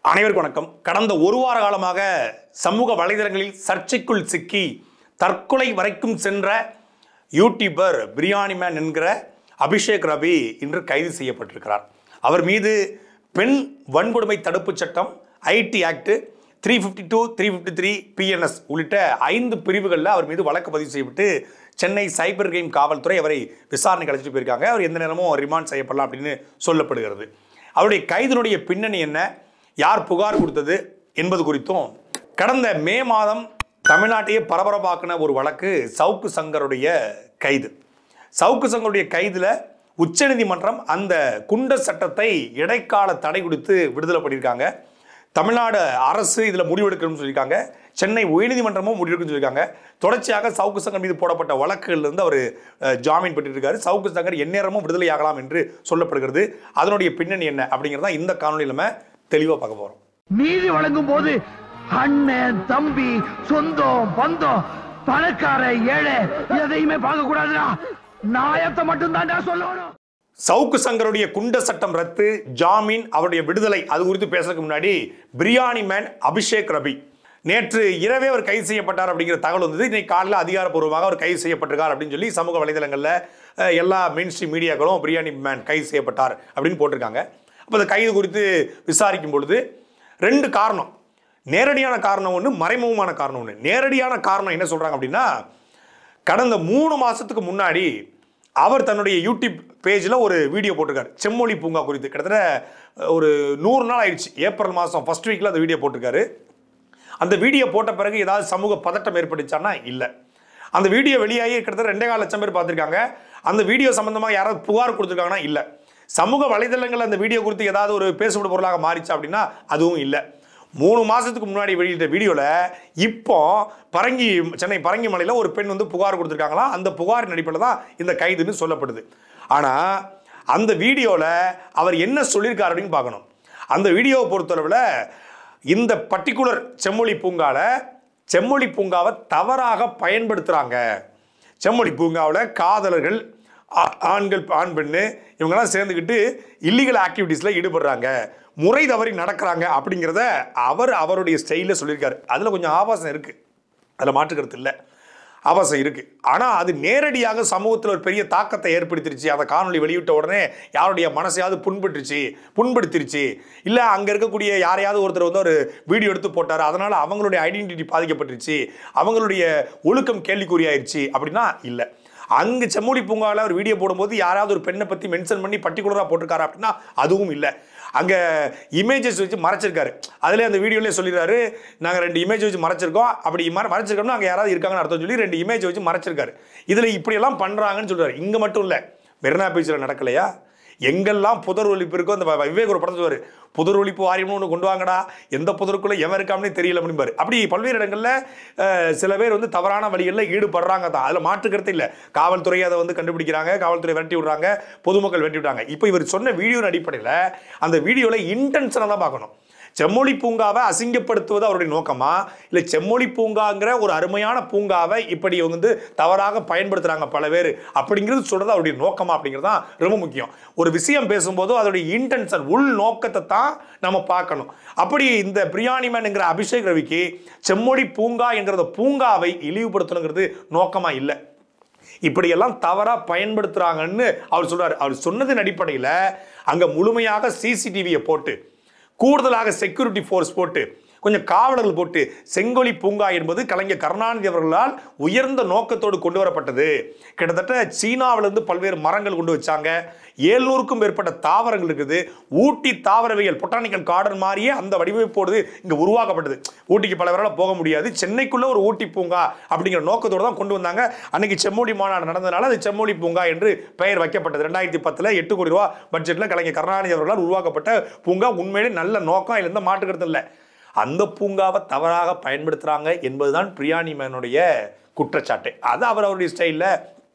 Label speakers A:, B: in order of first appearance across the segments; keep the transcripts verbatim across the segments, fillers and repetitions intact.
A: அனைவருக்கும் வணக்கம். கடந்த ஒரு வார காலமாக சமூக வலைதளங்களில் சர்ச்சைக்குள் சிக்கி தற்கொலை வரைக்கும் சென்ற யூடியூபர் பிரியாணி மேன் என்கிற அபிஷேக் ரவி இன்று கைது செய்யப்பட்டிருக்கிறார். அவர் மீது பெண் வன்கொடுமை தடுப்பு சட்டம், IT act, three fifty two three fifty three BNS உள்ளிட்ட ஐந்து பிரிவுகளில் அவர் மீது வழக்கு பதிவு செய்யப்பட்டு சென்னை சைபர் கிரைம் காவல்துறை அவரை விசாரணைக்கு அழைச்சிட்டு போயிருக்காங்க. அவர் எந்த நேரமும் ரிமாண்ட் செய்யப்படலாம் அப்படின்னு சொல்லப்படுகிறது. அவருடைய கைதினுடைய பின்னணி என்ன, யார் புகார் கொடுத்தது என்பது குறித்தும், கடந்த மே மாதம் தமிழ்நாட்டையே பரபரப்பாக்கின ஒரு வழக்கு சவுக்கு சங்கருடைய கைது. சவுக்கு சங்கருடைய கைதில் உச்சநீதிமன்றம் அந்த குண்டர் சட்டத்தை இடைக்கால தடை கொடுத்து விடுதலை பண்ணியிருக்காங்க. தமிழ்நாடு அரசு இதில் முடிவெடுக்கணும்னு சொல்லியிருக்காங்க. சென்னை உயர்நீதிமன்றமும் முடிவெடுக்கணும்னு சொல்லியிருக்காங்க. தொடர்ச்சியாக சவுக்கு சங்கர் மீது போடப்பட்ட வழக்குகளிலிருந்து அவர் ஜாமீன் பெற்றிருக்காரு. சவுக்கு சங்கர் எந்நேரமும் விடுதலை ஆகலாம் என்று சொல்லப்படுகிறது. அதனுடைய பின்னணி என்ன அப்படிங்கிறதா இந்த காணொலியில் நம்ம தெளிவா பார்க்க போறோம்.
B: நீதி வழங்கும் போது அண்ணன், தம்பி, சொந்தம், பந்தம், பணக்கார, ஏழை எதையுமே பார்க்க கூடாதுடா. நியாயத்தை மட்டும் தான் சொல்லணும்.
A: சவுக்கு சங்கருடைய குண்ட சட்டம் ரத்து, ஜாமீன், அவருடைய விடுதலை, அது குறித்து பேசுறதுக்கு முன்னாடி பிரியாணி மேன் அபிஷேக் ரவி நேற்று இரவே அவர் கைது செய்யப்பட்டார் அப்படிங்கிற தகவல் வந்தது. இன்னைக்கு காலையில் அதிகாரப்பூர்வமாக அவர் கைது செய்யப்பட்டிருக்கார் அப்படின்னு சொல்லி சமூக வலைதளங்களில் எல்லா மெயின் ஸ்ட்ரீம் மீடியாக்களும் பிரியாணி மேன் கைது செய்யப்பட்டார் அப்படின்னு போட்டிருக்காங்க. அப்போ அந்த கைது குறித்து விசாரிக்கும் பொழுது ரெண்டு காரணம், நேரடியான காரணம் ஒன்று, மறைமுகமான காரணம் ஒன்று. நேரடியான காரணம் என்ன சொல்கிறாங்க அப்படின்னா, கடந்த மூணு மாதத்துக்கு முன்னாடி அவர் தன்னுடைய யூடியூப் பேஜில் ஒரு வீடியோ போட்டிருக்காரு செம்மொழி பூங்கா குறித்து. கிட்டத்தட்ட ஒரு நூறு நாள் ஆயிடுச்சு. ஏப்ரல் மாதம் ஃபர்ஸ்ட் வீக்கில் அந்த வீடியோ போட்டிருக்காரு. அந்த வீடியோ போட்ட பிறகு ஏதாவது சமூக பதட்டம் ஏற்பட்டுச்சானா இல்லை. அந்த வீடியோ வெளியாகி கிட்டத்தட்ட ரெண்டே கால் லட்சம் பேர் பார்த்துருக்காங்க. அந்த வீடியோ சம்பந்தமாக யாராவது புகார் கொடுத்துருக்காங்கன்னா இல்லை. சமூக வலைதளங்கள் அந்த வீடியோ குறித்து ஏதாவது ஒரு பேசுபடு பொருளாக மாறிச்சா அப்படின்னா அதுவும் இல்லை. மூணு மாதத்துக்கு முன்னாடி வெளியிட்ட வீடியோவில் இப்போ பரங்கி சென்னை பரங்கி மலையில் ஒரு பெண் வந்து புகார் கொடுத்துருக்காங்களா. அந்த புகாரின் அடிப்படையில் தான் இந்த கைதுன்னு சொல்லப்படுது. ஆனால் அந்த வீடியோவில் அவர் என்ன சொல்லியிருக்காரு அப்படின்னு பார்க்கணும். அந்த வீடியோவை பொறுத்தளவில் இந்த பர்டிகுலர் செம்மொழி பூங்காவில் செம்மொழி பூங்காவை தவறாக பயன்படுத்துகிறாங்க. செம்மொழி பூங்காவில் காதலர்கள், ஆண்கள், ஆண் பெண்ணு இவங்கெல்லாம் சேர்ந்துக்கிட்டு இல்லீகல் ஆக்டிவிட்டீஸில் ஈடுபடுறாங்க, முறை தவறி நடக்கிறாங்க அப்படிங்கிறத அவர் அவருடைய ஸ்டைலில் சொல்லியிருக்காரு. அதில் கொஞ்சம் ஆபாசம் இருக்குது, அதில் மாற்றுக்கிறது இல்லை, ஆபாசம் இருக்குது. ஆனால் அது நேரடியாக சமூகத்தில் ஒரு பெரிய தாக்கத்தை ஏற்படுத்திருச்சு. அந்த காணொலி வெளியிட்ட உடனே யாருடைய மனசையாவது புண்பட்டுருச்சு புண்படுத்திருச்சு இல்லை அங்கே இருக்கக்கூடிய யாரையாவது ஒருத்தர் வந்து ஒரு வீடியோ எடுத்து போட்டார், அதனால் அவங்களுடைய ஐடென்டிட்டி பாதிக்கப்பட்டுருச்சு, அவங்களுடைய ஒழுக்கம் கேள்விக்குறியாயிருச்சு அப்படின்னா இல்லை. அங்கே செம்மொழி பூங்காவில் ஒரு வீடியோ போடும்போது யாராவது ஒரு பெண்ணை பற்றி மென்ஷன் பண்ணி பர்டிகுலராக போட்டிருக்காரு அப்படின்னா அதுவும் இல்லை. அங்கே இமேஜஸ் வச்சு மறைச்சிருக்காரு. அதிலே அந்த வீடியோலேயே சொல்லிடுறாரு, நாங்கள் ரெண்டு இமேஜ் வச்சு மறைச்சிருக்கோம், அப்படி மறைச்சிருக்கோம்னா அங்கே யாராவது இருக்காங்கன்னு அர்த்தம் சொல்லி ரெண்டு இமேஜ் வச்சு மறைச்சிருக்காரு. இதில் இப்படியெல்லாம் பண்ணுறாங்கன்னு சொல்கிறார். இங்கே மட்டும் இல்லை, மெரினா பீச்சில் நடக்கலையா, எங்கெல்லாம் புதர் ஒழிப்பு இருக்கோ, அந்த விவேக் ஒரு படம் சொல்லுவார், புதர் ஒழிப்பு வாரியம்னு ஒன்று கொண்டு வாங்கடா, எந்த புதருக்குள்ளே எவன் இருக்காமனே தெரியல அப்படிம்பாரு. அப்படி பல்வேறு இடங்களில் சில பேர் வந்து தவறான வழிகளில் ஈடுபடுறாங்க தான், அதில் மாற்றுக்கிறது இல்லை. காவல்துறை அதை வந்து கண்டுபிடிக்கிறாங்க, காவல்துறை விரட்டி விடுறாங்க, பொதுமக்கள் விரட்டி விடுறாங்க. இப்போ இவர் சொன்ன வீடியோவின் அடிப்படையில் அந்த வீடியோவில் இன்டென்ஷனாக தான் பார்க்கணும். செம்மொழி பூங்காவை அசிங்கப்படுத்துவது அவருடைய நோக்கமா, இல்லை செம்மொழி பூங்காங்கிற ஒரு அருமையான பூங்காவை இப்படி வந்து தவறாக பயன்படுத்துகிறாங்க பல பேர் அப்படிங்கிறது சொல்கிறது அவருடைய நோக்கமா அப்படிங்கிறது தான் ரொம்ப முக்கியம். ஒரு விஷயம் பேசும்போது அதோடைய இன்டென்ஷன், உள் நோக்கத்தை தான் நம்ம பார்க்கணும். அப்படி இந்த பிரியாணி மேன்ங்கிற அபிஷேக் ரவிக்கு செம்மொழி பூங்கா என்கிறத பூங்காவை இழிவுபடுத்தணுங்கிறது நோக்கமா இல்லை. இப்படியெல்லாம் தவறாக பயன்படுத்துகிறாங்கன்னு அவர் சொல்கிறார். அவர் சொன்னதின் அடிப்படையில் அங்கே முழுமையாக சிசிடிவியை போட்டு, கூடுதலாக செக்யூரிட்டி ஃபோர்ஸ் போட்டு, கொஞ்சம் காவலர்கள் போட்டு, செங்கொழி பூங்கா என்பது கலைஞர் கருணாநிதி அவர்களால் உயர்ந்த நோக்கத்தோடு கொண்டு வரப்பட்டது. கிட்டத்தட்ட சீனாவிலிருந்து பல்வேறு மரங்கள் கொண்டு வச்சாங்க, ஏழ்நூறுக்கும் மேற்பட்ட தாவரங்கள் இருக்குது. ஊட்டி தாவரவியல் பொட்டானிக்கல் கார்டன் மாதிரியே அந்த வடிவமைப்போடு இங்கே உருவாக்கப்பட்டது. ஊட்டிக்கு பல பேரால் போக முடியாது, சென்னைக்குள்ள ஒரு ஊட்டி பூங்கா அப்படிங்கிற நோக்கத்தோடு தான் கொண்டு வந்தாங்க. அன்னைக்கு செம்மொழி மாநாடு நடந்ததுனால அது செம்மொழி பூங்கா என்று பெயர் வைக்கப்பட்டது. ரெண்டாயிரத்தி பத்தில் எட்டு கோடி ரூபா பட்ஜெட்டில் கலைஞர் கருணாநிதி அவர்களால் உருவாக்கப்பட்ட பூங்கா. உண்மையிலே நல்ல நோக்கம், இல்லை எந்த மாற்றுக்கிறது இல்லை. அந்த பூங்காவை தவறாக பயன்படுத்துகிறாங்க என்பதுதான் பிரியாணி மேனுடைய குற்றச்சாட்டு. அது அவர் அவருடைய ஸ்டைலில்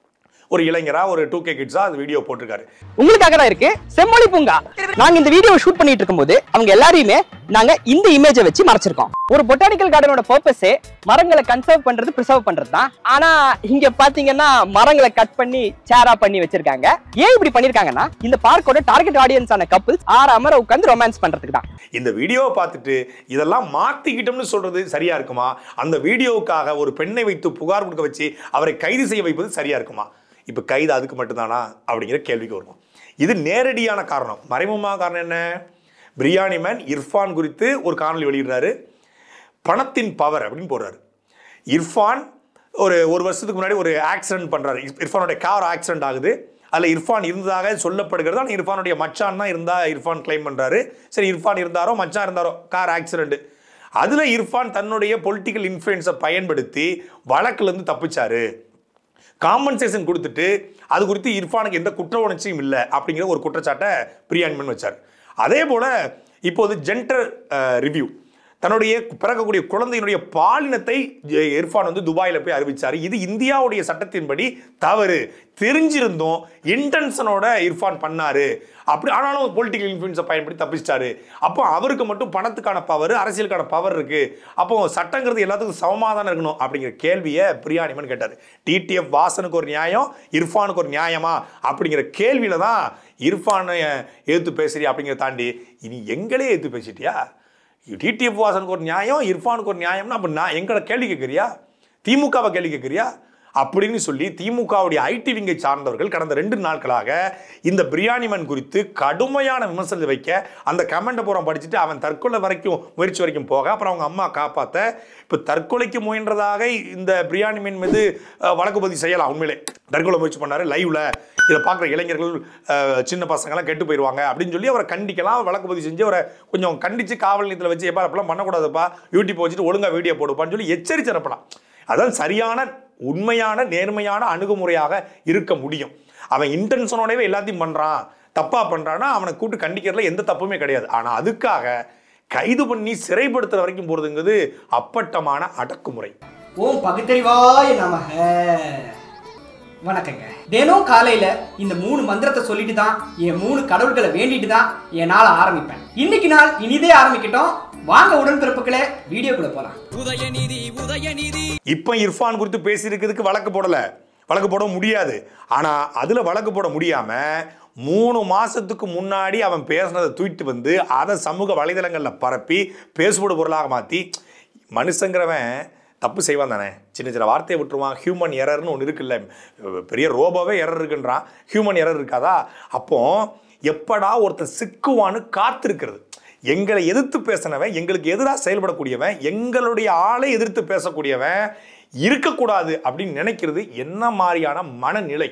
A: ஒரு இளைஞரா ஒரு டூ கே கிட்ஸா அது வீடியோ போட்டிருக்காரு.
C: உங்களுக்காக தான் இருக்கு செம்மொழி பூங்கா. நாங்க இந்த வீடியோவை ஷூட் பண்ணிட்டு இருக்கும்போது அவங்க எல்லாரையுமே நாங்க இந்த இமேஜை வச்சு மறைச்சிருக்கோம். ஒரு பொட்டானிக்கல் கார்டனோட பர்பஸே மரங்களை கன்சர்வ் பண்றது, பிரிசர்வ் பண்றது தான். ஆனா இங்க பாத்தீங்கன்னா மரங்களை கட் பண்ணி சேரா பண்ணி வச்சிருக்காங்க. ஏன் இப்படி பண்ணிருக்காங்கன்னா இந்த பார்க்கோட டார்கெட் ஆடியன்ஸ் ஆன கப்பிள்ஸ் ஆறாம உட்கார்ந்து ரொமான்ஸ் பண்றதுக்கு தான்.
A: இந்த வீடியோவை பார்த்துட்டு இதெல்லாம் மாத்திக்கிட்டோம்னு சொல்றது சரியா இருக்குமா? அந்த வீடியோவுக்காக ஒரு பெண்ணை வைத்து புகார் கொடுக்க வச்சு அவரை கைது செய்ய வைப்பது சரியா இருக்குமா? இப்ப கைது அதுக்கு மட்டும்தானா அப்படிங்கிற கேள்விக்கு வருவோம். இது நேரடியான காரணம். மறைமுகமான காரணம் என்ன? பிரியாணி மேன் இர்ஃபான் குறித்து ஒரு காணொலி வெளியிடுறாரு. பணத்தின் பவர் அப்படின்னு போடுறாரு. இர்ஃபான் ஒரு ஒரு வருஷத்துக்கு முன்னாடி ஒரு ஆக்சிடென்ட் பண்றாரு. இர்ஃபானுடைய கார் ஆக்சிடென்ட் ஆகுது. அதில் இர்ஃபான் இருந்ததாக சொல்லப்படுகிறது. ஆனால் இர்ஃபானுடைய மச்சான் தான் இருந்தா இர்ஃபான் கிளைம் பண்றாரு. சரி, இர்ஃபான் இருந்தாரோ மச்சான் இருந்தாரோ, கார் ஆக்சிடென்ட். அதுல இர்ஃபான் தன்னுடைய பொலிட்டிக்கல் இன்ஃப்ளூயன்ஸை பயன்படுத்தி வழக்குல இருந்து தப்பிச்சாரு. காம்பன்சேஷன் கொடுத்துட்டு அது குறித்து இர்ஃபானுக்கு எந்த குற்ற உணர்ச்சியும் இல்லை அப்படிங்கிற ஒரு குற்றச்சாட்டை பிரியாணி மேன் வச்சார். அதே போல இப்போது ஜெண்டர் ரிவ்யூ, தன்னுடைய பிறக்கக்கூடிய குழந்தையினுடைய பாலினத்தை இர்ஃபான் வந்து துபாயில் போய் அறிவிச்சார். இது இந்தியாவுடைய சட்டத்தின்படி தவறு. தெரிஞ்சிருந்தோம், இன்டென்ஷனோட இர்ஃபான் பண்ணாரு. அப்படி ஆனாலும் பொலிட்டிக்கல் இன்ஃப்ளூயன்ஸை பயன்படுத்தி தப்பிச்சிட்டாரு. அப்போ அவருக்கு மட்டும் பணத்துக்கான பவர், அரசியலுக்கான பவர் இருக்கு. அப்போ சட்டங்கிறது எல்லாத்துக்கும் சமமாதானம் இருக்கணும் அப்படிங்கிற கேள்வியை பிரியாணி மேன் கேட்டார். டிடிஎஃப் வாசனுக்கு ஒரு நியாயம், இர்ஃபானுக்கு ஒரு நியாயமா அப்படிங்கிற கேள்வியில தான் இர்ஃபானை எதிர்த்து பேசுறியா அப்படிங்கிறத தாண்டி இனி எங்களே எதிர்த்து பேசிட்டியா? டிடிஎஃப் வாசனுக்கு ஒரு நியாயம், இர்ஃபானுக்கு ஒரு நியாயம்னா அப்போ நான் எங்களை கேள்வி கேட்குறியா? திமுகவை கேள்வி கேட்குறியா அப்படின்னு சொல்லி திமுகவுடைய ஐடி விங்கை சார்ந்தவர்கள் கடந்த ரெண்டு நாட்களாக இந்த பிரியாணி மேன் குறித்து கடுமையான விமர்சனத்தை வைக்க, அந்த கமெண்ட்டை பூரா படிச்சுட்டு அவன் தற்கொலை வரைக்கும் முயற்சி வரைக்கும் போக, அப்புறம் அவங்க அம்மா காப்பாற்ற, இப்போ தற்கொலைக்கு முயன்றதாக இந்த பிரியாணி மேன் மீது வழக்கு பதிவு செய்யலாம். உண்மையிலே தற்கொலை முயற்சி பண்ணாரு லைவ்ல, இதை பார்க்குற இளைஞர்கள் சின்ன பசங்கள்லாம் கெட்டு போயிடுவாங்க அப்படின்னு சொல்லி அவரை கண்டிக்கலாம். வழக்கு பதிவு செஞ்சு அவரை கொஞ்சம் கண்டித்து காவல் நிலையத்தில் வச்சு எப்பா அப்படிலாம் பண்ணக்கூடாதுப்பா, யூடியூப் வச்சுட்டு ஒழுங்காக வீடியோ போடுப்பான்னு சொல்லி எச்சரித்து அனுப்பலாம். அதான் சரியான உண்மையான நேர்மையான அணுகுமுறையாக இருக்க முடியும். அவன் இன்டென்ஷனோடவே எல்லாத்தையும் பண்றான், தப்பா பண்றான்னா அவனை கூட்டு கண்டிக்கிறதுல எந்த தப்புமே கிடையாது. ஆனா அதுக்காக கைது பண்ணி சிறைப்படுத்துற வரைக்கும் போறதுங்கிறது அப்பட்டமான அடக்குமுறை.
D: ஓம் பகுத்தறிவாய நமக. வணக்கங்க. தினம் காலையில இந்த மூணு மந்திரத்தை சொல்லிட்டு தான் என் மூணு கடவுள்களை வேண்டிட்டு தான் என் நாளை ஆரம்பிப்பேன். இன்னைக்கு நாள் இனிதே ஆரம்பிக்கட்டும். வாங்க உடன்பிறப்புகளே, வீடியோக்குள்ள போலாம். உதயநிதி உதயநிதி
A: இப்ப இர்ஃபான் குறித்து பேசியிருக்கிறதுக்கு வழக்கு போடல, வழக்கு போட முடியாது. ஆனா அதுல வழக்கு போட முடியாம மூணு மாசத்துக்கு முன்னாடி அவன் பேசினதை தூக்கிட்டு வந்து அதை சமூக வலைதளங்கள்ல பரப்பி பேசுபடு பொருளாக மாத்தி, மனுஷங்கிறவன் தப்பு செய்வான் தானே, சின்ன சின்ன வார்த்தையை விட்டுருவான். ஹியூமன் எரர்னு ஒன்று இருக்குல்ல, பெரிய ரோபோவே எரர் இருக்குன்றான், ஹியூமன் எரர் இருக்காதா? அப்போ எப்படா ஒருத்தன் சிக்குவான்னு காத்திருக்கிறது. எங்களை எதிர்த்து பேசினவன், எங்களுக்கு எதிராக செயல்படக்கூடியவன், எங்களுடைய ஆளை எதிர்த்து பேசக்கூடியவன் இருக்கக்கூடாது அப்படின்னு நினைக்கிறது என்ன மாதிரியான மனநிலை?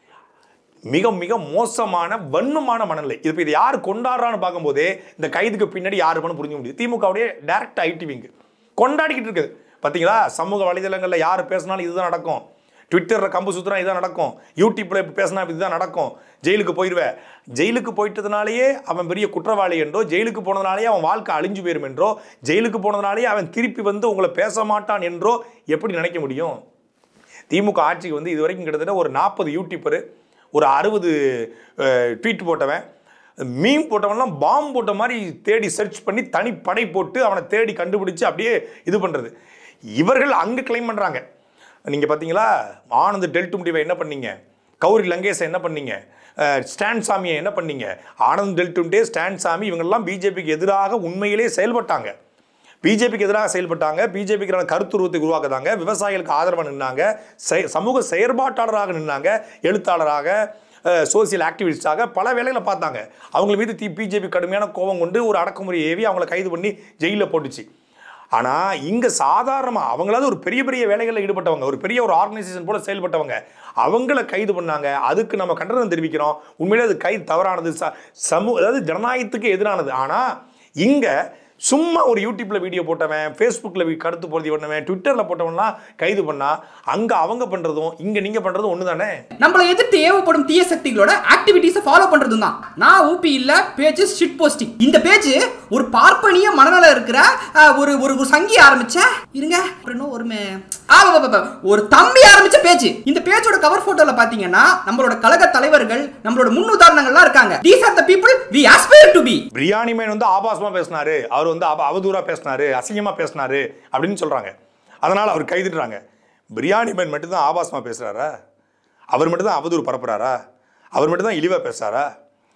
A: மிக மிக மோசமான வன்மமான மனநிலை. இது இதை யார் கொண்டாடுறான்னு பார்க்கும்போதே இந்த கைதுக்கு பின்னாடி யாருன்னு புரிஞ்சுக்க முடியுது. திமுகவுடைய டைரக்ட் ஐடி விங்கு கொண்டாடிக்கிட்டு இருக்குது. பார்த்தீங்களா, சமூக வலைதளங்களில் யார் பேசினாலும் இதுதான் நடக்கும், ட்விட்டரில் கம்பு சுற்றுனா இதுதான் நடக்கும், யூடியூப்பில் இப்போ பேசினா இதுதான் நடக்கும், ஜெயிலுக்கு போயிடுவேன். ஜெயிலுக்கு போயிட்டதுனாலேயே அவன் பெரிய குற்றவாளி என்றோ, ஜெயிலுக்கு போனதுனாலேயே அவன் வாழ்க்கை அழிஞ்சு போயிடும் என்றோ, ஜெயிலுக்கு போனதுனாலேயே அவன் திருப்பி வந்து உங்களை பேச மாட்டான் என்றோ எப்படி நினைக்க முடியும்? திமுக ஆட்சிக்கு வந்து இது வரைக்கும் கிட்டத்தட்ட ஒரு நாற்பது யூடியூப்பரு, ஒரு அறுபது ட்வீட் போட்டவன், மீம் போட்டவன்லாம் பாம்பு போட்ட மாதிரி தேடி சர்ச் பண்ணி தனி படை போட்டு அவனை தேடி கண்டுபிடிச்சு அப்படியே இது பண்ணுறது. இவர்கள் அங்கே கிளைம் பண்ணுறாங்க. நீங்கள் பார்த்தீங்களா, ஆனந்த் டெல்ட்டு முடிவை என்ன பண்ணீங்க, கௌரி லங்கேஷை என்ன பண்ணீங்க, ஸ்டான் சாமியை என்ன பண்ணீங்க? ஆனந்த் டெல்ட்டுண்டே, ஸ்டான் சாமி இவங்கெல்லாம் பிஜேபிக்கு எதிராக உண்மையிலே செயல்பட்டாங்க, பிஜேபிக்கு எதிராக செயல்பட்டாங்க, பிஜேபிக்கான கருத்துருவத்தை உருவாக்குதாங்க, விவசாயிகளுக்கு ஆதரவாக நின்னாங்க, சமூக செயற்பாட்டாளராக நின்னாங்க, எழுத்தாளராக, சோசியல் ஆக்டிவிஸ்டாக பல வேலைகளை பார்த்தாங்க. அவங்க மீது தி பிஜேபி கடுமையான கோபம் கொண்டு ஒரு அடக்குமுறை ஏவி அவங்கள கைது பண்ணி ஜெயிலில் போட்டுச்சு. ஆனால் இங்கே சாதாரணமாக அவங்களாவது ஒரு பெரிய பெரிய வேலைகளில் ஈடுபட்டவங்க, ஒரு பெரிய ஒரு ஆர்கனைசேஷன் போல செயல்பட்டவங்க, அவங்கள கைது பண்ணாங்க. அதுக்கு நம்ம கண்டனம் தெரிவிக்கிறோம். உண்மையிலே அது கைது தவறானது, சமூக அதாவது ஜனநாயகத்துக்கு எதிரானது. ஆனால் இங்கே சும்மா ஒரு யூடியூப்ல வீடியோ போட்டவன், ஃபேஸ்புக்கில் கருத்து பொருத்தி பண்ணவன், ட்விட்டரில் போட்டவன்லாம் கைது பண்ணா அங்கே அவங்க பண்ணுறதும் இங்கே நீங்கள் பண்ணுறதும் ஒன்று தானே.
D: நம்மளை எதிர்த்து ஏவப்படும் தீய சக்திகளோட ஆக்டிவிட்டீஸை ஃபாலோ பண்ணுறதும் தான். நான் ஊபி இல்லை, பேஜ் ஷிட் போஸ்டிங். இந்த பேஜ் ஒரு பார்ப்பனிய மனநல இருக்கிற ஒரு ஒரு சங்கி ஆரம்பிச்ச இருங்க ஒருமே ஒரு தம்பி ஆரம்பிச்ச பேஜ். இந்த பேஜோட கவர் போட்டோல பாத்தீங்கன்னா நம்மளோட கழக தலைவர்கள், நம்மளோட முன் உதாரணங்கள்லாம் இருக்காங்க. These are the people we aspire to be.
A: Biryani man வந்து ஆபாசமா பேசினாரு, அவர் வந்து அவதூறா பேசினாரு, அசிங்கமா பேசினாரு அப்படின்னு சொல்றாங்க. அதனால அவர் கைதுடுறாங்க. பிரியாணி மேன் மட்டும் தான் ஆபாசமா பேசுறாரா? அவர் மட்டும் தான் அவதூறு பரப்புறாரா? அவர் மட்டும் தான் இழிவா பேசுறாரா?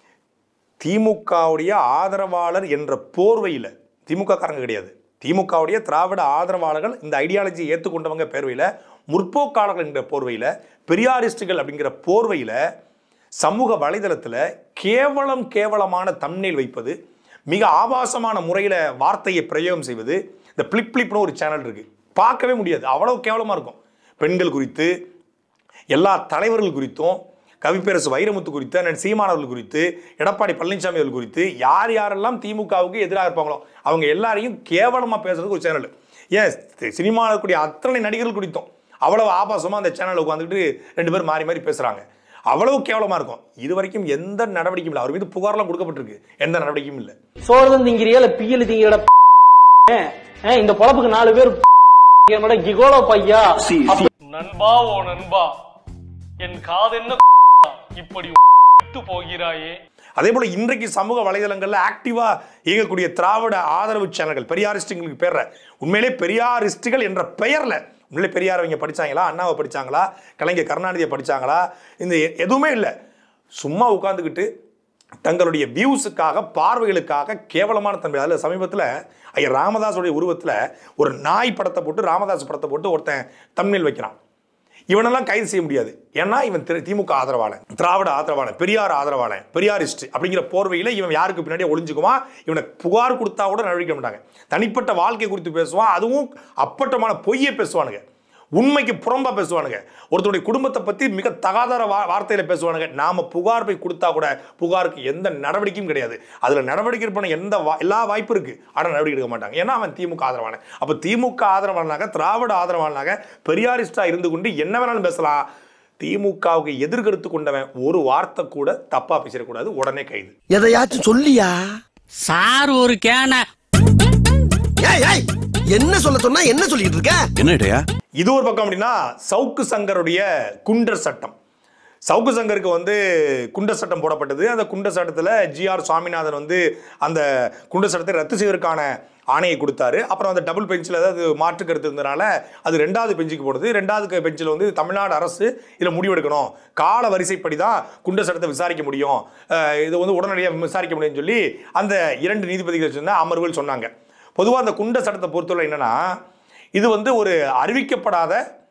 A: திமுகவுடைய ஆதரவாளர் என்ற போர்வையில், திமுக காரங்க கிடையாது, திமுகவுடைய திராவிட ஆதரவாளர்கள் இந்த ஐடியாலஜியை ஏற்றுக்கொண்டவங்க பேர்வையில், முற்போக்காளர்கள் என்ற போர்வையில், பெரியாரிஸ்டுகள் அப்படிங்கிற போர்வையில் சமூக வலைதளத்தில் கேவலம் கேவலமான தம்ப்நெயில் வைப்பது, மிக ஆபாசமான முறையில் வார்த்தையை பிரயோகம் செய்வது. இந்த பிளிப் பிளிப்னு ஒரு சேனல் இருக்குது, பார்க்கவே முடியாது, அவ்வளோ கேவலமாக இருக்கும். பெண்கள் குறித்து, எல்லா தலைவர்கள் குறித்தும், கவிப்பேரசு வைரமுத்து குறித்து, அண்ணன் சீமானவர்கள் குறித்து, எடப்பாடி பழனிசாமி அவர்கள் குறித்து, யார் யாரெல்லாம் திமுகவுக்கு எதிராக இருப்பாங்களோ அவங்க எல்லாரையும் கேவலமாக பேசுறதுக்கு ஒரு சேனல். ஏன் சினிமாவில் இருக்கக்கூடிய அத்தனை நடிகர்கள் குறித்தும் அவ்வளவு ஆபாசமாக அந்த சேனலில் உட்காந்துக்கிட்டு ரெண்டு பேரும் மாறி மாறி பேசுகிறாங்க. அவ்வளவு கேவலமாக இருக்கும். இது வரைக்கும் எந்த நடவடிக்கையும் இல்லை. அவர் மீது புகார்லாம் கொடுக்கப்பட்டிருக்கு, எந்த நடவடிக்கையும் இல்லை.
E: சோழன் திங்கிறியா இல்ல பியல் திங்கிற இந்த பொழப்புக்கு நாலு பேர் கிகோலோ பையா.
F: நண்பா ஓ நண்பா, என் காதென்ன இப்படி போகிறாயே.
A: அதே போல இன்றைக்கு சமூக வலைதளங்கள்ல ஆக்டிவா இயங்கக்கூடிய திராவிட ஆதரவு சேனல்கள், பெரியாரிஸ்டுகளுக்கு பேர்ல, உண்மையிலே பெரியாரிஸ்டுகள் என்ற பெயர்ல உண்மையிலே பெரியார் அவங்க படிச்சாங்களா, அண்ணாவை படிச்சாங்களா, கலைஞர் கருணாநிதியை படிச்சாங்களா, இந்த எதுவுமே இல்லை. சும்மா உட்கார்ந்துக்கிட்டு தங்களுடைய வியூஸுக்காக, பார்வைகளுக்காக கேவலமான தன்மை. அதில் சமீபத்தில் ஐயா ராமதாஸுடைய உருவத்தில் ஒரு நாய் படத்தை போட்டு, ராமதாஸ் படத்தை போட்டு ஒருத்தன் தம்ப்நெயில் வைக்கிறான். இவனெல்லாம் கைது செய்ய முடியாது. ஏன்னா இவன் திமுக ஆதரவாளன், திராவிட ஆதரவாளன், பெரியார் ஆதரவாளன், பெரியாரிஸ்ட் அப்படிங்கிற போர்வையில் இவன் யாருக்கு பின்னாடியே ஒளிஞ்சுக்குவான். இவனை புகார் கொடுத்தா கூட நடவடிக்கை மாட்டாங்க. தனிப்பட்ட வாழ்க்கை குறித்து பேசுவான், அதுவும் அப்பட்டமான பொய்யை பேசுவானுங்க, உண்மைக்கு புறம்பா பேசுவானுங்க, ஒருத்தருடைய குடும்பத்தை பற்றி மிக தகாதார வார்த்தையில பேசுவானுங்க. நாம புகார் போய் கொடுத்தா கூட புகாருக்கு எந்த நடவடிக்கையும் கிடையாது. அதுல நடவடிக்கை பண்ண எந்த எல்லா வாய்ப்பு இருக்கு, ஆனால் நடவடிக்கை எடுக்க மாட்டாங்க. ஏன்னா அவன் திமுக ஆதரவான. அப்ப திமுக ஆதரவானாக, திராவிட ஆதரவானாக, பெரியாரிஸ்டா இருந்து கொண்டு என்ன வேணாலும் பேசலாம். திமுகவுக்கு எதிர்கருத்து கொண்டவன் ஒரு வார்த்தை கூட தப்பா பேசிடக்கூடாது, உடனே கைது.
B: எதையாச்சும் சொல்லியா
G: சார் ஒரு கேன
B: என்ன சொல்ல சொன்னா என்ன சொல்லிட்டு இருக்க?
H: என்னடையா
A: இது ஒரு பக்கம். அப்படின்னா சவுக்கு சங்கருடைய குண்டர் சட்டம். சவுக்கு சங்கருக்கு வந்து குண்டர் சட்டம் போடப்பட்டது. அந்த குண்டர் சட்டத்தில் ஜி ஆர் சுவாமிநாதன் வந்து அந்த குண்டர் சட்டத்தை ரத்து செய்வதற்கான ஆணையை கொடுத்தாரு. அப்புறம் அந்த டபுள் பெஞ்சில் அதாவது மாற்று கருத்து இருந்ததுனால அது ரெண்டாவது பெஞ்சுக்கு போடுது. ரெண்டாவது பெஞ்சில் வந்து தமிழ்நாடு அரசு இதில் முடிவெடுக்கணும், கால வரிசைப்படி தான் குண்டர் சட்டத்தை விசாரிக்க முடியும், இது வந்து உடனடியாக விசாரிக்க முடியும்னு சொல்லி அந்த இரண்டு நீதிபதிகள் சொன்ன அமர்வுகள் சொன்னாங்க. பொதுவாக அந்த குண்டர் சட்டத்தை பொறுத்தவரை என்னன்னா, இது வந்து ஒரு அறிவிக்கப்படாத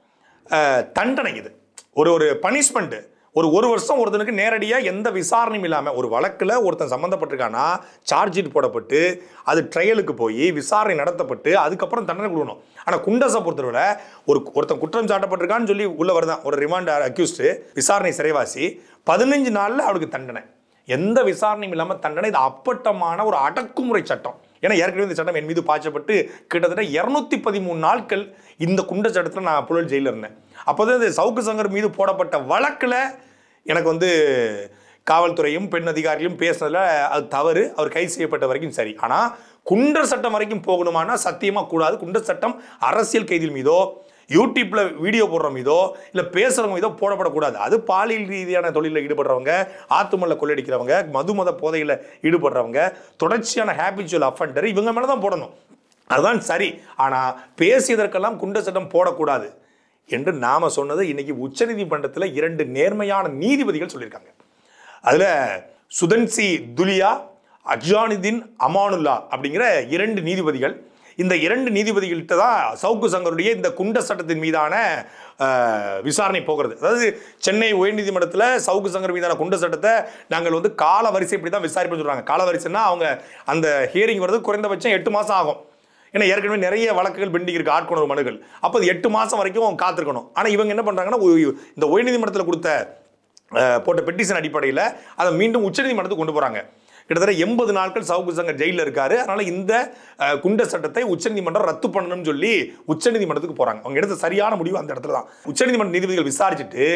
A: தண்டனை. இது ஒரு ஒரு பனிஷ்மெண்ட். ஒரு ஒரு வருஷம் ஒருத்தனுக்கு நேரடியாக எந்த விசாரணையும் இல்லாமல் ஒரு வழக்கில் ஒருத்தன் சம்மந்தப்பட்டிருக்கானா சார்ஜ் ஷீட் போடப்பட்டு அது ட்ரையலுக்கு போய் விசாரணை நடத்தப்பட்டு அதுக்கப்புறம் தண்டனை கொடுக்கணும். ஆனால் குண்டர்ஸை பொறுத்தவரை ஒரு ஒருத்தன் குற்றம் சாட்டப்பட்டிருக்கான்னு சொல்லி உள்ள வருதான் ஒரு ரிமாண்ட் அக்யூஸ்டு, விசாரணை சிறைவாசி, பதினஞ்சு நாளில் அவனுக்கு தண்டனை, எந்த விசாரணையும் இல்லாமல் தண்டனை. இது அப்பட்டமான ஒரு அடக்குமுறை சட்டம். ஏன்னா ஏற்கனவே இந்த சட்டம் என் மீது பாய்ச்சப்பட்டு கிட்டத்தட்ட இருநூத்தி பதிமூணு நாட்கள் இந்த குண்டர் சட்டத்தில் நான் புழல் ஜெயிலில் இருந்தேன். அப்போது இந்த சவுக்கு சங்கர் மீது போடப்பட்ட வழக்கில் எனக்கு வந்து காவல்துறையும் பெண் அதிகாரிகளும் பேசுனதில் அது தவறு, அவர் கைது செய்யப்பட்ட வரைக்கும் சரி. ஆனால் குண்டர் சட்டம் வரைக்கும் போகணுமானா சத்தியமாக கூடாது. குண்டர் சட்டம் அரசியல் கைதிகள் மீதோ, யூடியூப்ல வீடியோ போடுற மீதோ, இல்லை பேசுகிறவங்க மீதோ போடப்படக்கூடாது. அது பாலியல் ரீதியான தொழிலில் ஈடுபடுறவங்க, ஆத்துமல்ல கொள்ளடிக்கிறவங்க, மது மத போதையில் ஈடுபடுறவங்க, தொடர்ச்சியான ஹேபிச்சுவல் அஃபண்டர், இவங்க மேலே தான் போடணும். அதுதான் சரி. ஆனால் பேசியதற்கெல்லாம் குண்டர் சட்டம் போடக்கூடாது என்று நாம சொன்னது இன்னைக்கு உச்சநீதிமன்றத்தில் இரண்டு நேர்மையான நீதிபதிகள் சொல்லியிருக்காங்க. அதில் சுதன்சி துலியா, அஜானுதீன் அமானுல்லா அப்படிங்கிற இரண்டு நீதிபதிகள். இந்த இரண்டு நீதிபதிகள்கிட்ட தான் சவுக்கு சங்கருடைய இந்த குண்டர் சட்டத்தின் மீதான விசாரணை போகிறது. அதாவது சென்னை உயர்நீதிமன்றத்தில் சவுக்கு சங்கர் மீதான குண்டர் சட்டத்தை நாங்கள் வந்து கால வரிசைப்படி தான் விசாரிப்பு சொல்கிறாங்க. கால வரிசைன்னா அவங்க அந்த ஹியரிங் வர்றது குறைந்தபட்சம் எட்டு மாதம் ஆகும். ஏன்னா ஏற்கனவே நிறைய வழக்குகள் பெண்டிங் இருக்குது, ஆட்கொணர்வு மனுகள். அப்போ அது எட்டு மாதம் வரைக்கும் காத்திருக்கணும். ஆனால் இவங்க என்ன பண்ணுறாங்கன்னா, இந்த உயர்நீதிமன்றத்தில் கொடுத்த போட்ட பெட்டிஷன் அடிப்படையில் அதை மீண்டும் உச்சநீதிமன்றத்துக்கு கொண்டு போகிறாங்க. கிட்டத்தட்ட எண்பது நாட்கள் சவுக்கு சங்கர் ஜெயிலில் இருக்காரு. அதனால இந்த குண்டர் சட்டத்தை உச்சநீதிமன்றம் ரத்து பண்ணணும்னு சொல்லி உச்சநீதிமன்றத்துக்கு போறாங்க. அவங்க எடுத்த சரியான முடிவு அந்த இடத்துல தான். உச்சநீதிமன்ற நீதிபதிகள் விசாரிச்சுட்டு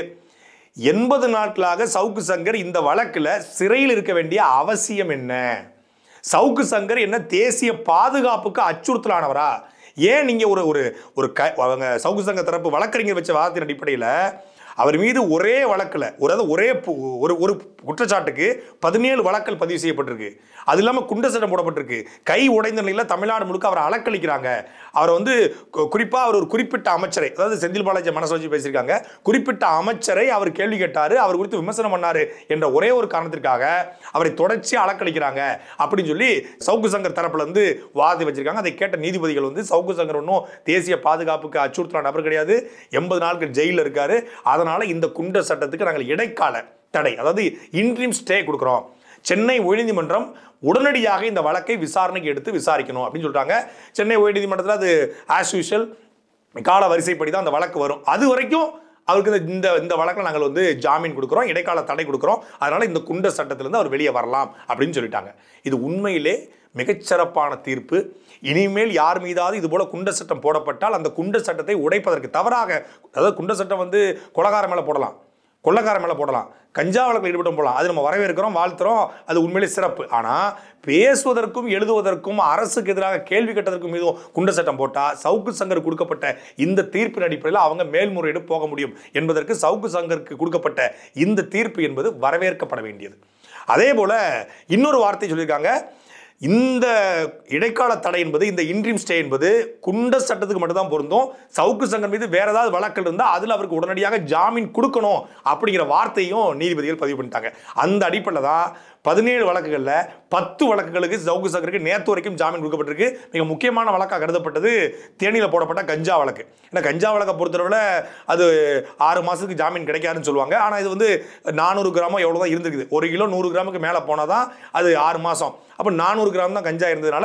A: எண்பது நாட்களாக சவுக்கு சங்கர் இந்த வழக்கில் சிறையில் இருக்க வேண்டிய அவசியம் என்ன, சவுக்கு சங்கர் என்ன தேசிய பாதுகாப்புக்கு அச்சுறுத்தலானவரா, ஏன் நீங்க ஒரு ஒரு ஒரு அவங்க சவுக்கு சங்கர் தரப்பு வழக்கறிஞர் வச்ச வாதத்தின் அடிப்படையில் அவர் மீது ஒரே வழக்கில் ஒரு ஒரே ஒரு ஒரு குற்றச்சாட்டுக்கு பதினேழு வழக்கல் பதிவு செய்யப்பட்டிருக்கு. அது இல்லாமல் குண்டர் சட்டம் போடப்பட்டிருக்கு. கை உடைந்த நிலையில் தமிழ்நாடு முழுக்க அவரை அலக்களிக்கிறாங்க. அவரை வந்து குறிப்பாக அவர் ஒரு குறிப்பிட்ட அமைச்சரை, அதாவது செந்தில் பாலாஜி மனசு வச்சு பேசியிருக்காங்க, குறிப்பிட்ட அமைச்சரை அவர் கேள்வி கேட்டார், அவர் குறித்து விமர்சனம் பண்ணார் என்ற ஒரே ஒரு காரணத்திற்காக அவரை தொடர்ச்சியாக அலக்களிக்கிறாங்க அப்படின்னு சொல்லி சவுக்கு சங்கர் தரப்புல இருந்து வாதி வச்சிருக்காங்க. அதை கேட்ட நீதிபதிகள் வந்து சவுக்கு சங்கர் ஒன்றும் தேசிய பாதுகாப்புக்கு அச்சுறுத்தலான நபர் கிடையாது, எண்பது நாட்கள் ஜெயிலில் இருக்காரு, அதனால இந்த குண்டர் சட்டத்துக்கு நாங்கள் இடைக்கால தடை, அதாவது இன்ட்ரீம் ஸ்டே கொடுக்குறோம். சென்னை உயர்நீதிமன்றம் உடனடியாக இந்த வழக்கை விசாரணைக்கு எடுத்து விசாரிக்கணும் அப்படின்னு சொல்றாங்க. சென்னை உயர்நீதிமன்றத்தில் அது ஆஸ் யூஷுவல் கால வரிசைப்படி தான் அந்த வழக்கு வரும். அது வரைக்கும் அவருக்கு இந்த இந்த வழக்கில் நாங்கள் வந்து ஜாமீன் கொடுக்குறோம், இடைக்கால தடை கொடுக்குறோம், அதனால இந்த குண்டர் சட்டத்திலிருந்து அவர் வெளியே வரலாம் அப்படின்னு சொல்லிட்டாங்க. இது உண்மையிலே மிகச்சிறப்பான தீர்ப்பு. இனிமேல் யார் மீதாவது இது போல குண்டர் சட்டம் போடப்பட்டால் அந்த குண்டர் சட்டத்தை உடைப்பதற்கு தவறாக, அதாவது குண்டர் சட்டம் வந்து கொலகார மேலே போடலாம், கொள்ளக்கார மேலே போடலாம், கஞ்சா வழக்கில் ஈடுபட்டு போகலாம், அது நம்ம வரவேற்கிறோம், வாழ்த்துறோம், அது உண்மையிலே சிறப்பு. ஆனால் பேசுவதற்கும் எழுதுவதற்கும் அரசுக்கு எதிராக கேள்வி கேட்டதற்கும் மீதும் குண்டர் சட்டம் போட்டால் சவுக்கு சங்கர் கொடுக்கப்பட்ட இந்த தீர்ப்பின் அடிப்படையில் அவங்க மேல்முறையீடு போக முடியும் என்பதற்கு சவுக்கு சங்கருக்கு கொடுக்கப்பட்ட இந்த தீர்ப்பு என்பது வரவேற்கப்பட வேண்டியது. அதே போல இன்னொரு வார்த்தை சொல்லியிருக்காங்க, இந்த இடைக்கால தடை என்பது, இந்த இன்ட்ரீம் ஸ்டே என்பது குண்டர் சட்டத்துக்கு மட்டும்தான் பொருந்தும். சவுக்கு சங்கர் மீது வேற ஏதாவது வழக்கு இருந்தால் அதில் அவருக்கு உடனடியாக ஜாமீன் கொடுக்கணும் அப்படிங்கிற வார்த்தையும் நீதிபதிகள் பதிவு பண்ணிட்டாங்க. அந்த அடிப்படையில் தான் பதினேழு வழக்குகளில் பத்து வழக்குகளுக்கு சவுக்கு சங்கருக்கு நேற்று வரைக்கும் ஜாமீன் கொடுக்கப்பட்டிருக்கு. மிக முக்கியமான வழக்காக கருதப்பட்டது தேனியில் போடப்பட்ட கஞ்சா வழக்கு. ஏன்னா கஞ்சா வழக்கை பொறுத்தளவில் அது ஆறு மாதத்துக்கு ஜாமீன் கிடைக்காதுன்னு சொல்லுவாங்க. ஆனால் இது வந்து நானூறு கிராமோ எவ்வளோ தான் இருந்திருக்குது. ஒரு கிலோ நூறு கிராமுக்கு மேலே போனால் தான் அது ஆறு மாதம். அப்போ நானூறு கிராம் தான் கஞ்சா இருந்ததுனால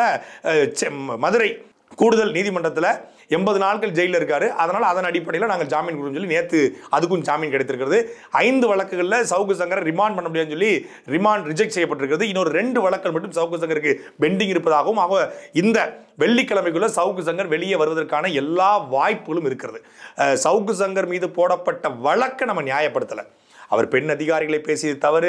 A: மதுரை கூடுதல் நீதிமன்றத்தில் எண்பது நாட்கள் ஜெயிலில் இருக்காரு. அதனால் அதன் அடிப்படையில் நாங்கள் ஜாமீன் கொடுக்கணும்னு சொல்லி நேற்று அதுக்கும் ஜாமீன் கிடைத்திருக்கிறது. ஐந்து வழக்குகளில் சவுக்கு சங்கரை ரிமாண்ட் பண்ண முடியாதுன்னு சொல்லி ரிமாண்ட் ரிஜெக்ட் செய்யப்பட்டிருக்கிறது. இன்னொரு ரெண்டு வழக்குகள் மட்டும் சவுக்கு சங்கருக்கு பெண்டிங் இருப்பதாகவும், ஆக இந்த வெள்ளிக்கிழமைக்குள்ள சவுக்கு சங்கர் வெளியே வருவதற்கான எல்லா வாய்ப்புகளும் இருக்கிறது. சவுக்கு சங்கர் மீது போடப்பட்ட வழக்கை நம்ம நியாயப்படுத்தலை. அவர் பெண் அதிகாரிகளை பேசியது தவறு,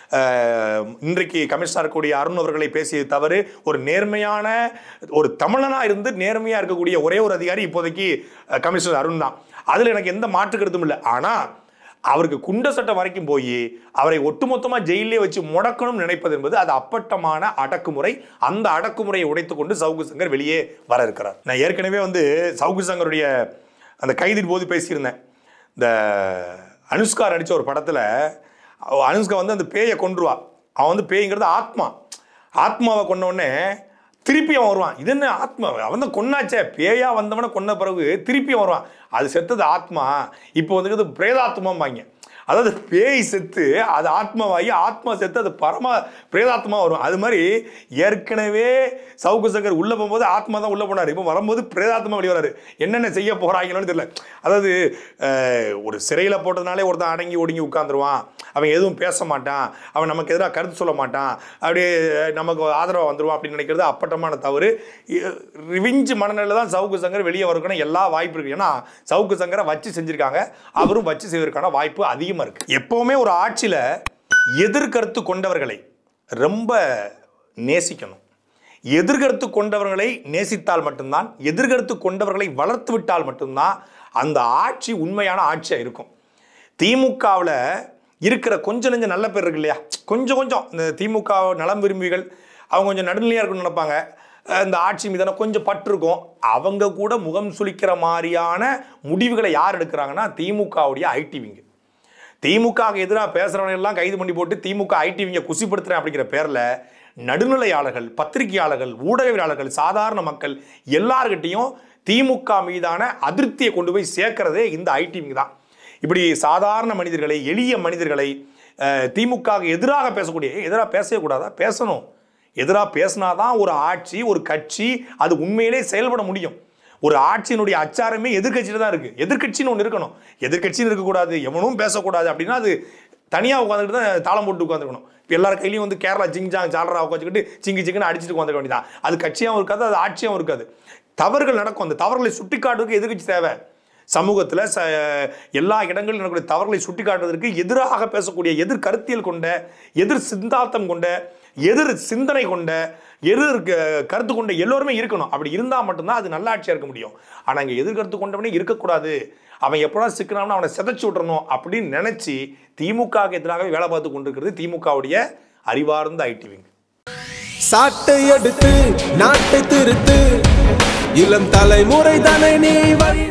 A: இன்றைக்கு கமிஷனர் கூடிய அருண் அவர்களை பேசியது தவறு. ஒரு நேர்மையான ஒரு தமிழனா இருந்து நேர்மையா இருக்கக்கூடிய ஒரே ஒரு அதிகாரி இப்போதைக்கு கமிஷனர் அருண் தான். அதுல எனக்கு எந்த மாற்று கருத்தும் இல்லை. ஆனா அவருக்கு குண்டர் சட்டம் வரைக்கும் போய் அவரை ஒட்டுமொத்தமா ஜெயிலே வச்சு முடக்கணும் நினைப்பது என்பது அது அப்பட்டமான அடக்குமுறை. அந்த அடக்குமுறையை உடைத்துக் கொண்டு சவுக்கு சங்கர் வெளியே வர இருக்கிறார். நான் ஏற்கனவே வந்து சவுக்கு சங்கருடைய அந்த கைதின் போது பேசியிருந்தேன். இந்த அனுஷ்கா நடிச்ச ஒரு படத்துல அனுஷ்கா வந்து அந்த பேயை கொன்றுவா. அவன் வந்து பேய்ங்கிறது ஆத்மா. ஆத்மாவை கொண்டவுடனே திருப்பி அவன் வருவான். இது என்ன ஆத்மா, அவன் தான் கொன்னாச்சே, பேயா வந்தவனை கொன்ன பிறகு திருப்பி வருவான். அது செத்தது ஆத்மா. இப்போ வந்து பிரேதாத்மாம்பாங்க. அதாவது பேய் செத்து அது ஆத்மாவாகி, ஆத்மா செத்து அது பரம பிரேதாத்மா வரும். அது மாதிரி ஏற்கனவே சவுக்கு சங்கர் உள்ளே போகும்போது ஆத்மா தான் உள்ளே போனார். இப்போ வரும்போது பிரேதாத்மா வெளியே வராரு. என்னென்ன செய்ய போகிறாங்கன்னு தெரியல. அதாவது ஒரு சிறையில் போட்டதுனாலே ஒருத்தன் அடங்கி ஒடுங்கி உட்காந்துருவான், அவன் எதுவும் பேச மாட்டான், அவன் நமக்கு எதிராக கருத்து சொல்ல மாட்டான், அப்படியே நமக்கு ஆதரவாக வந்துடுவான் அப்படின்னு நினைக்கிறது அப்பட்டமான தவறு. ரிவிஞ்சு மனநிலையில் தான் சவுக்கு சங்கர் வெளியே வருவதற்கான எல்லா வாய்ப்பு இருக்குது. ஏன்னா சவுக்கு சங்கரை வச்சு செஞ்சுருக்காங்க, அவரும் வச்சு செய்வதற்கான வாய்ப்பு அதிகம் இருக்கு. எப்பவுமே ஒரு ஆட்சியில எதிர்கருத்து கொண்டவர்களை ரொம்ப நேசிக்கணும். எதிர்கருத்து கொண்டவர்களை நேசித்தால் மட்டும்தான், எதிர்கருத்து கொண்டவர்களை வளர்த்து விட்டால் மட்டும்தான் அந்த ஆட்சி உண்மையான ஆட்சியா இருக்கும். திமுகவில் இருக்கிற கொஞ்சம் நெஞ்ச நல்ல பேர் இருக்கு இல்லையா, கொஞ்சம் கொஞ்சம் இந்த திமுக நலம் விரும்பிகள் அவங்க கொஞ்சம் நடுநிலையா இருக்குன்னு நினைப்பாங்க. இந்த ஆட்சி மீதான கொஞ்சம் பற்றுக்கும். அவங்க கூட முகம் சுளிக்கிற மாதிரியான முடிவுகளை யார் எடுக்கிறாங்கன்னா திமுகவுடைய ஐடிவிங்க. திமுக எதிராக பேசுறவங்க எல்லாம் கைது பண்ணி போட்டு திமுக ஐடிவிங்க குசிப்படுத்துறேன் அப்படிங்கிற பேர்ல நடுநிலையாளர்கள், பத்திரிகையாளர்கள், ஊடகவியலாளர்கள், சாதாரண மக்கள் எல்லார்கிட்டையும் திமுக மீதான அதிருப்தியை கொண்டு போய் சேர்க்கிறதே இந்த ஐடிவிங்க தான். இப்படி சாதாரண மனிதர்களை, எளிய மனிதர்களை திமுக எதிராக பேசக்கூடிய, எதிராக பேசவே கூடாதா, பேசணும். எதிராக பேசினாதான் ஒரு ஆட்சி, ஒரு கட்சி அது உண்மையிலே செயல்பட முடியும். ஒரு ஆட்சியினுடைய அச்சாரமே எதிர்கட்சியில தான் இருக்கு. எதிர்கட்சின்னு ஒன்று இருக்கணும். எதிர்கட்சின்னு இருக்கக்கூடாது, எவனும் பேசக்கூடாது அப்படின்னா அது தனியாக உட்காந்துக்கிட்டு தான் தாளம் போட்டு உட்காந்துக்கணும். இப்போ எல்லார் கையிலையும் வந்து கேரளா ஜிங்ஜாங் சாலரா உட்காந்துக்கிட்டு சிங்கி சிங்கன்னு அடிச்சுட்டு உட்காந்துக்க வேண்டியதான். அது கட்சியாகவும் இருக்காது, அது ஆட்சியாகவும் இருக்காது. தவறுகள் நடக்கும். அந்த தவறுகளை சுட்டி காட்டுறதுக்கு எதிர்க்கட்சி தேவை. சமூகத்தில் ச எல்லா இடங்களிலும் நடக்கக்கூடிய தவறுகளை சுட்டி காட்டுவதற்கு எதிராக பேசக்கூடிய, எதிர் கருத்தியல் கொண்ட, எதிர் சித்தாந்தம் கொண்ட, எதிர் சிந்தனை கொண்ட, எதிர் கருத்து கொண்ட எல்லோருமே இருக்கணும். அப்படி இருந்தால் மட்டும்தான் அது நல்ல ஆட்சியாக இருக்க முடியும். ஆனால் இங்கே எதிர்கருத்து கொண்டவனே இருக்கக்கூடாது, அவன் எப்படா சிக்கனாம்னு அவனை சிதைச்சு விட்டுறணும் அப்படின்னு நினைச்சு திமுகவுக்கு எதிராக வேலை பார்த்து கொண்டிருக்கிறது திமுகவுடைய அறிவார்ந்த ஐடி விங்.
H: சாட்டை எடுத்து நாட்டை திருத்து, இளம் தலைமுறை தானே நீ